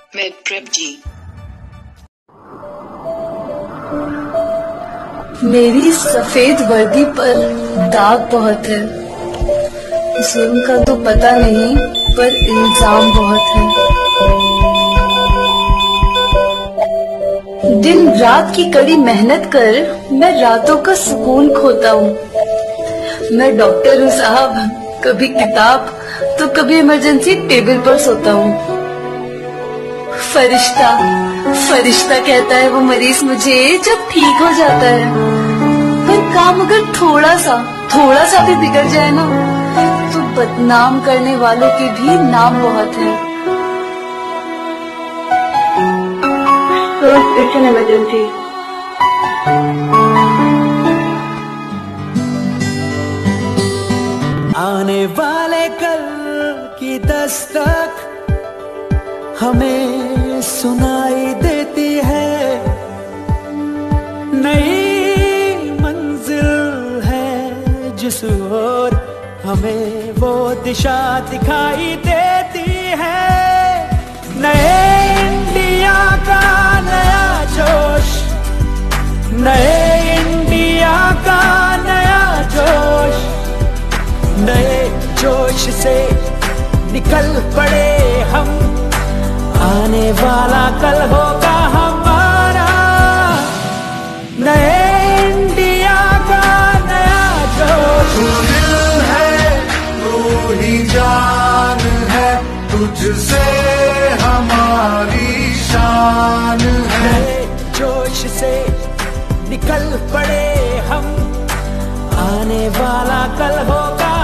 Mid trip जी। मेरी सफेद वर्दी पर दाग बहुत है। जुल्म का तो पता नहीं, पर इल्जाम बहुत है। दिन रात की कड़ी मेहनत कर मैं रातों का सुकून खोता हूँ। मैं डॉक्टर हूँ साहब, कभी किताब तो कभी इमरजेंसी टेबल पर सोता हूँ। फरिश्ता फरिश्ता कहता है वो मरीज मुझे जब ठीक हो जाता है। पर काम अगर थोड़ा सा भी बिगड़ जाए ना, तो बदनाम करने वालों के भी नाम बहुत हैं। So it's an emergency. आने वाले कल की दस्तक हमें सुनाई देती है। नई मंजिल है जिस ओर हमें वो दिशा दिखाई देती है। नए इंडिया का नया जोश, नए इंडिया का नया जोश, नए जोश से निकल पड़े हम। आने वाला कल होगा हमारा, नए इंडिया का नया जोश। तू दिल है, तू ही जान है, तुझसे हमारी शान है। नए जोश से निकल पड़े हम, आने वाला कल होगा